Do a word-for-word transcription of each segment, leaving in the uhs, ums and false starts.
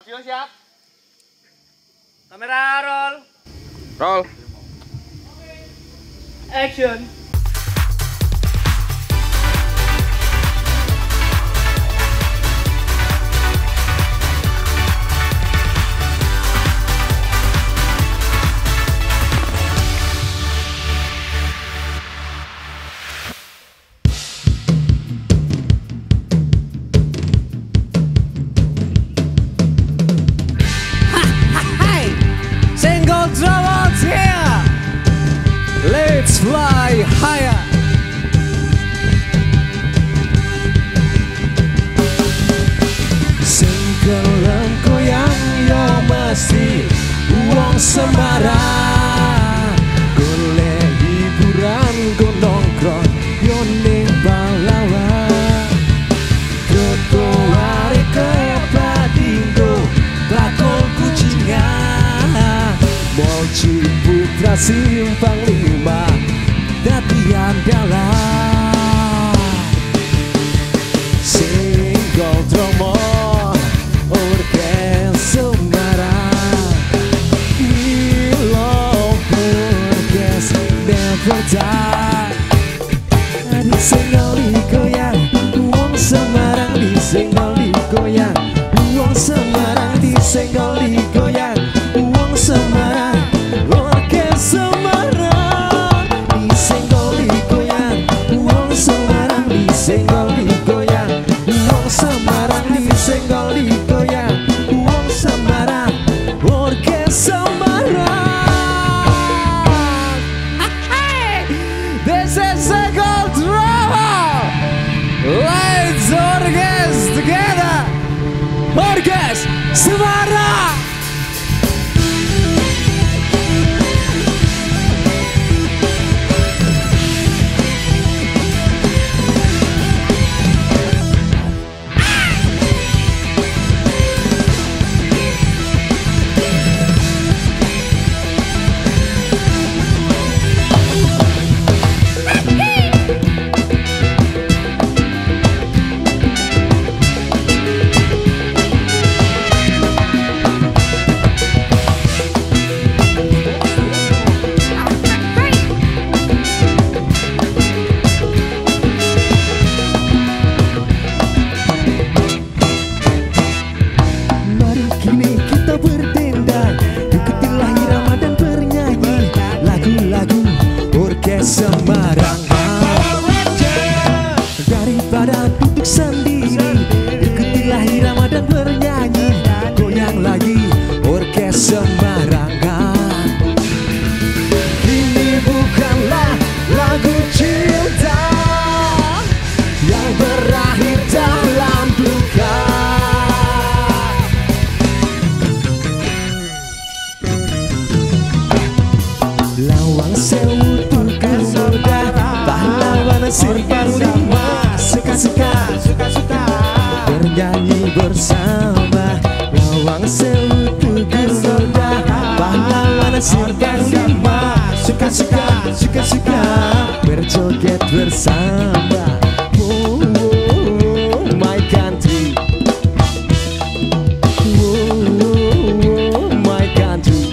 Audio siap. Kamera roll. Roll. Action. Let's fly higher. Sengkelam goyang yo mesti uang Semarang. Golek hiburan go nongkrong yo ning Pahlawan. Trotoare ke Badinggo bakul kucingan. Mall Ciputra Simpang Lima dadian dalan. Singgol Tromo Orkes Semarang. Milo Orkes never die. Disenggol digoyang uang Semarang, disenggol digoyang uang Semarang, disenggol digoyang uang Semarang. Orkes Semarang disenggol digoyang uang Semarang, disenggol digoyang uang Semarang, disenggol digoyang uang Semarang. Orkes Semarang. This is a gold drama. Let's orkes together. Orkes Semarang. Semarang, daripada duduk sendiri, ikutilah irama dan bernyanyi. Goyang lagi Orkes Semarang. Ini bukanlah lagu cinta yang berakhir dalam duka. Lawang Sewu Simpang Lima suka-suka, suka-suka bernyanyi bersama. Lawang Sewu Tugu Muda, pahlawan Simpang Lima suka-suka, suka-suka berjoget bersama. Oh, oh, oh, my country. Oh, oh, oh, my country.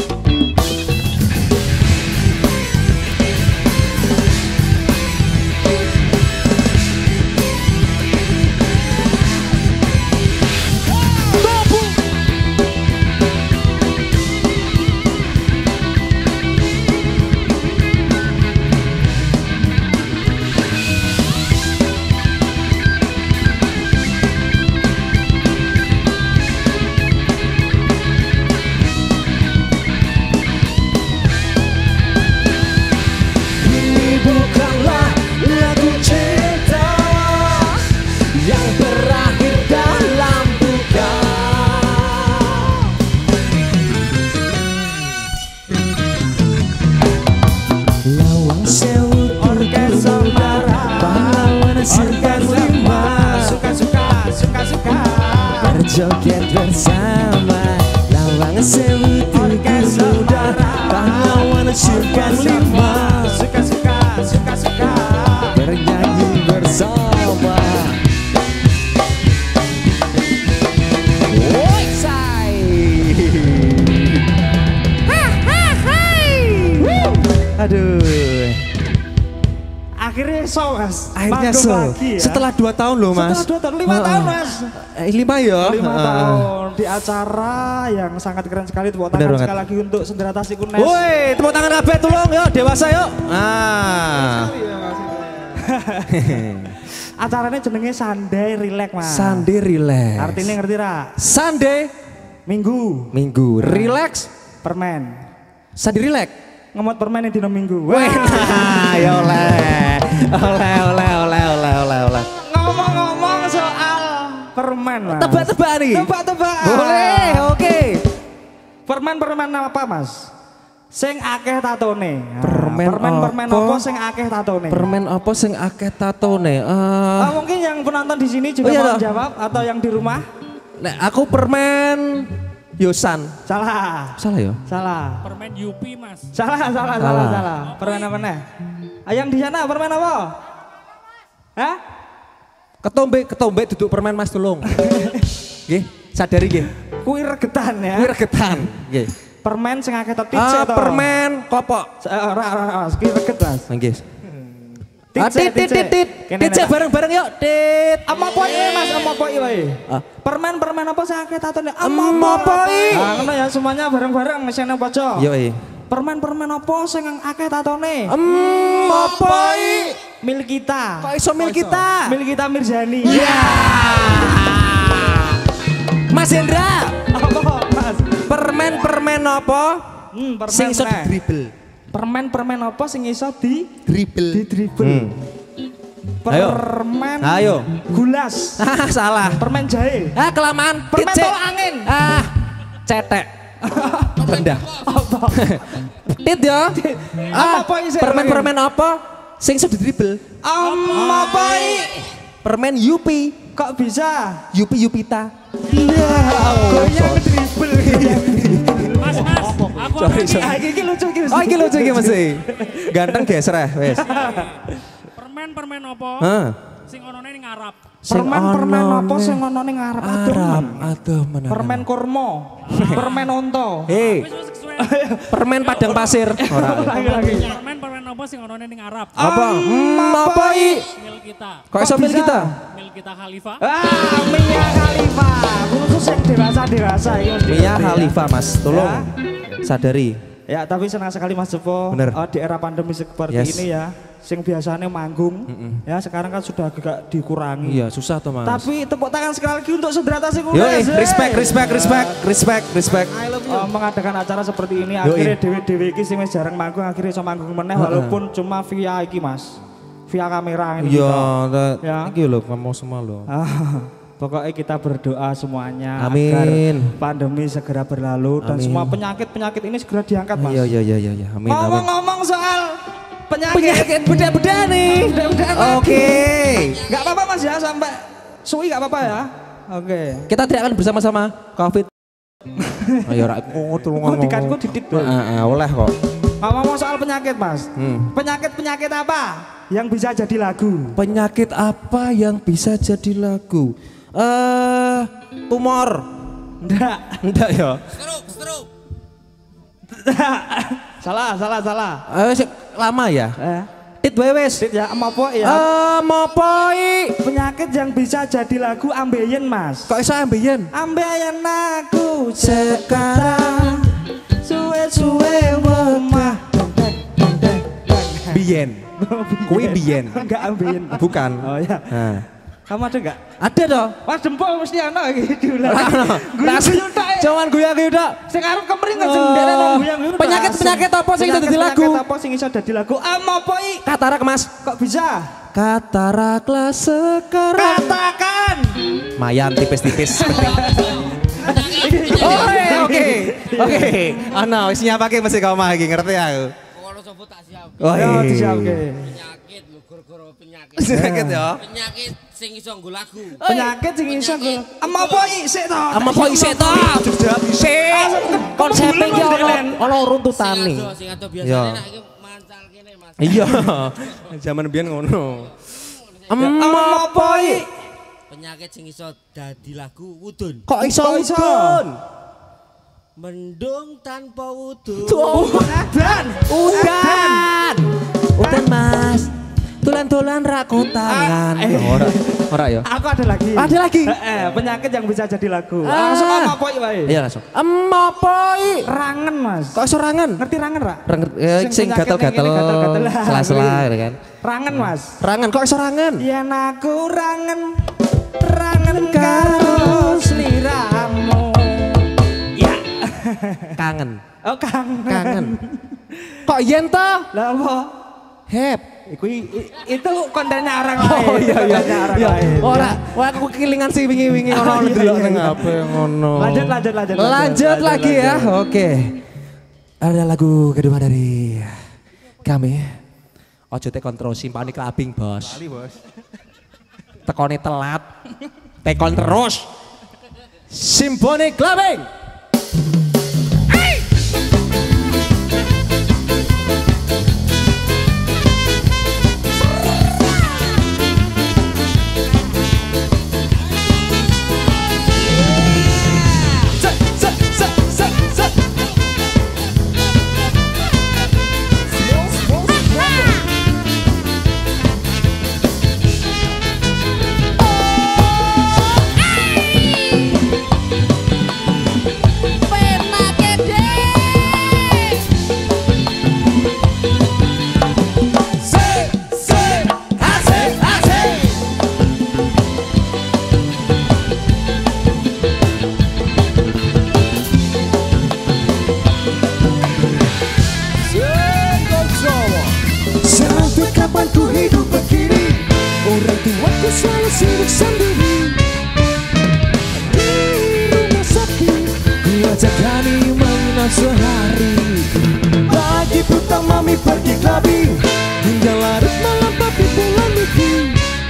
Berjoget bersama. Lawang Sewu Orkes Muda, pahlawan Simpang Lima suka-suka, suka-suka bernyanyi bersama. Woi, Aduh. Akhirnya so mas. Akhirnya Manggung so. lagi, ya. Setelah dua tahun loh mas. Setelah dua tahun, lima uh, tahun mas. Eh, lima ya. Lima uh. tahun di acara yang sangat keren sekali. Tepuk tangan sekali lagi untuk Sendera Tasik Unes. Woi, tepuk tangan kabeh tolong yuk dewasa yuk. Ah. Acaranya jenenge Sunday Relax mas. Sunday Relax. Artinya ngerti ra? Sunday Minggu. Minggu. Relax. Permen. Sunday Relax. Ngemot permen yang dino Minggu. Wah, ya oleh. Oleh, oleh, oleh, oleh, oleh, oleh. Ngomong-ngomong soal permen mas. Tebak-tebak nih. Tebak-tebak. Boleh, oke. Permen-permen apa mas? Sing akeh tatone. Nah, Permen permen-permen apa? apa sing akeh tatone? Permen apa sing akeh tatone? Eh, Ah, mungkin yang penonton di sini juga Oh, iya mau toh. jawab atau yang di rumah? nek aku permen Yosan. Salah. Salah ya? Salah. Permen Yupi mas. Salah, salah, salah, Salah. salah. Permen apa nih? Ah, yang di sana permen apa? Hah? Ketombe, ketombe duduk permen Mas Tulung. Nggih, sadari nggih. Kuwi regetan ya. Kuwi regetan. Nggih. Permen sing akeh tetit Ah, to. permen kopok. Ora, ora, ora, kuwi reget Mas. Nggih. Tit, Ah, tit, tit, tit, tit. Kene Tit, nek- bareng-bareng yuk, tit. Ama poi Mas, ama poi wae. Ah. Permen-permen apa sing akeh tatone? Ama poi. Nah, ngono ya semuanya bareng-bareng sing nang pojok. Yo, eh. Permen-permen apa sing akeh tatone? Em, apa i? Milik kita. Kok iso mil kita? Milik kita Mirzani. Ya. Mas Hendra, Apa, Mas? permen-permen apa? Hmm, permen. Sing iso meneh. di-dribble. Permen-permen apa sing iso di Dribble. di dribble? Hmm. Ayo. Permen Ayo. gulas. Ah, salah. Permen jahe. Ah, kelamaan. Permen Tit, Cek. tolak angin. Ah, cetek. Rendah. Tit ya. Ah, Apa isi? permen-permen apa? Sing iso di-dribble. Om apa i? Permen Yupi. Kok bisa? Yupi Yupita. Iya. Goyang ke dribble. Mas mas, aku Sorry, ada sorry. Ah, iki lucu iki. Oh, iki lucu iki mesti. Ganteng geser ya, wes. permen permen apa? Hah. Sing onone ning ngarap. Permen-permen apa sing ono ning ngarep aduh. Arab, aduh menawa. Permen kurma. Permen onto. Hei, Wis wis kesuwen. permen padang pasir. Ora. Lagi-lagi. Permen permen apa sing onone ning ngarap? Apa? Hmm, apa i? Mil kita. Kok iso mil bisa? kita? Mil kita Khalifah. Ah, Mia Khalifa. Khusus yang dewasa-dewasa iki mesti. Mia ngerti ya. Khalifah, Mas. Tolong sadari. Ya, tapi senang sekali Mas Jepo. Bener. Oh, di era pandemi seperti Yes. ini ya. Sing biasanya manggung, ya sekarang kan sudah agak dikurangi. Iya, susah tuh, Mas. Tapi tepuk tangan sekali lagi untuk Sendera Tasik Yo, Unes. respect, respect, respect, respect, respect. Oh, mengadakan acara seperti ini akhirnya dewe-dewe iki sing wis jarang manggung akhirnya iso manggung meneh walaupun cuma via iki Mas. Via kamera ini. Iya, gitu. ta- Ya. iki lho kamu semua lho. Ah, pokoknya kita berdoa semuanya Amin. agar pandemi segera berlalu dan Amin. semua penyakit-penyakit ini segera diangkat Mas. Iya, iya, iya, iya, iya. Amin, amin. Ngomong-ngomong soal penyakit. Penyakit beda-beda nih. Beda-beda Oke. Gak apa-apa Mas ya sampai suwi gak apa-apa ya. Oke. Kita teriakan bersama-sama Covid. Ayo rak oh tolong Kok ngomong. dikatku titik tuh. Heeh, oleh kok. Ngomong soal penyakit Mas. Hmm. Penyakit-penyakit apa yang bisa jadi lagu? Penyakit apa yang bisa jadi lagu? Eh, tumor. Enggak. Enggak ya. Salah, salah, salah. Eh, sik, lama ya. Eh, Tit wae wis. tit ya, apa ya? Eh, mopo i? Penyakit yang bisa jadi lagu ambeien Mas. Kok iso ambeien? Ambeien aku sekarang suwe-suwe wemah. Biyen. Kuwi biyen. Enggak ambeien. Bukan. Oh ya. Nah. Kamu ada enggak? Ada toh? Mas Dempol mesti ana iki diulang. Tas cuman guyu-guyu tok. Sing arep kemring kok sing ndere nang guyang-guyang. Penyakit-penyakit apa sing iso dadi lagu? Penyakit apa sing iso dadi lagu? Am apa i? Katarak Mas. Kok bisa? Kataraklah sekarang. Katakan. Mayan tipis-tipis. Oh, iya, oke. Oke. Ana wis nyiapake mesti kau mah iki ngerti aku. Kalau sopo tak siap. Oh, Ya iya. disiapke. Penyakit lho gara-gara penyakit. Sakit ya. Penyakit sing iso nggo lagu. Penyakit sing iso nggo. Am apa i sik to? Ama po isik to? Dijawab isik. Konsepnya iki ono ono runtutane. Sing ado sing ado Ya. biasane nek iki mancal kene Mas. Iya. Zaman biyen ngono. Am Ama apa i? Penyakit sing iso dadi lagu wudun. kok iso Kok iso? udun? Mendung tanpa wudu. Udan. Udan. Udan Mas. Tulan-tulan rakotangan. Ah, eh. Ora, ora ya. Aku ada lagi. Ada lagi? Eh, eh, penyakit yang bisa jadi lagu. Ah. Langsung apa poi wae? Iya langsung. Empopoi. Rangen Mas. Kok sorangan? Ngerti rangen ra? Rangen, eh, sing penyakit gatel-gatel, yang ini gatel-gatel. sela-sela gitu kan. Rangen Mas. Rangan kok sorangan? Yen aku rangen rangen karo sliramu. Ya. Kangen. Oh kangen. Kangen. Kok yen toh? Lah apa? Hep. Iku i- i- itu kontennya orang lain. Oh iya iya. Kontennya orang Iya. lain. Ora, wah aku kelingan sih wingi-wingi ngono Iya, ndelok iya, ning iya. H P ngono. Lanjut, lanjut, lanjut, lanjut. Lanjut Lanjut, lagi ya. lanjut. Oke. Ada lagu kedua dari kami. Ojo tekon terus simpani clubbing, Bos. Kali, Bos. Tekone telat. Tekon terus. Simponi clubbing. Sampai kapan ku hidup begini? Orang tuaku selalu sibuk sendiri. Di rumah sakit ku ajak Hani menginap sehari. Pagi petang mami pergi clubbing, hingga larut malam papi pulang meeting.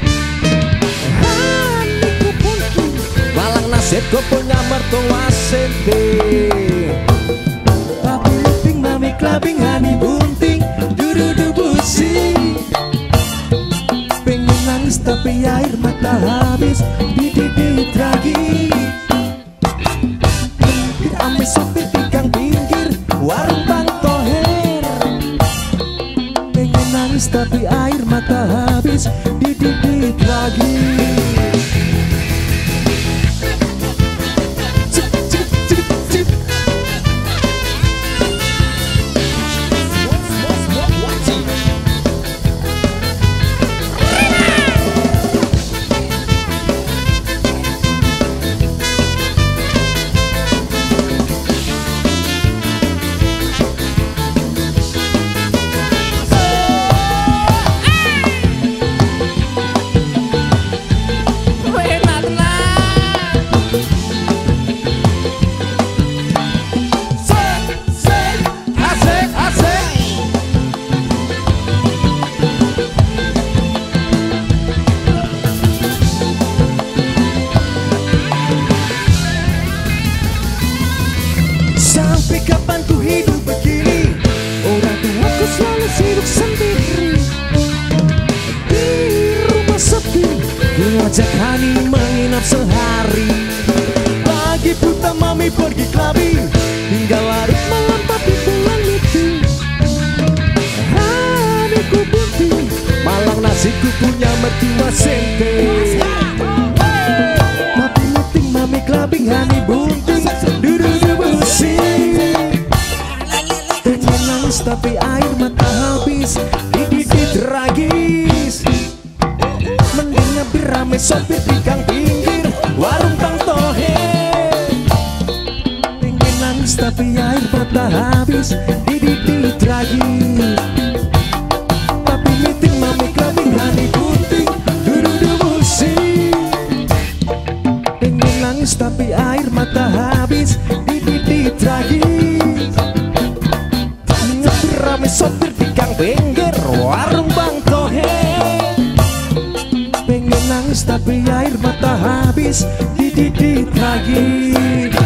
Hani ku puntu, Malang nasibku punya mertua sente. papi meeting mami clubbing, Hani bunting, dudu busi. Pengen nangis tapi air mata habis, dididit lagi. Ame sopir di gang pinggir warung Bang Toher. Pengen nangis tapi air mata habis, dididit lagi. Cip, cip, cip, cip. Asik, asik. Sampai kapan ku hidup begini? Orang tuaku selalu sibuk sendiri. Di rumah sepi ku ajak Hani menginap sehari. Pagi buta mami pergi clubbing, hingga larut malam papi pulang meeting. Hani ku bunting, Malang nasibku punya mertua sente. papi meeting mami clubbing, Hani bunting, dudu busi. Pengen nangis tapi air mata habis, dididit tragis. Mending nyamper rame sopir di gang pinggir warung Bang Toher. Pengen nangis tapi air mata habis, dididit tragis. Papi meeting mami clubbing, Hani bunting, dudu busi. Pengen nangis tapi air mata habis, dididit tragis. Rame sopir di gang pinggir warung Bang Toher. Pengen nangis tapi air mata habis, dididit lagi.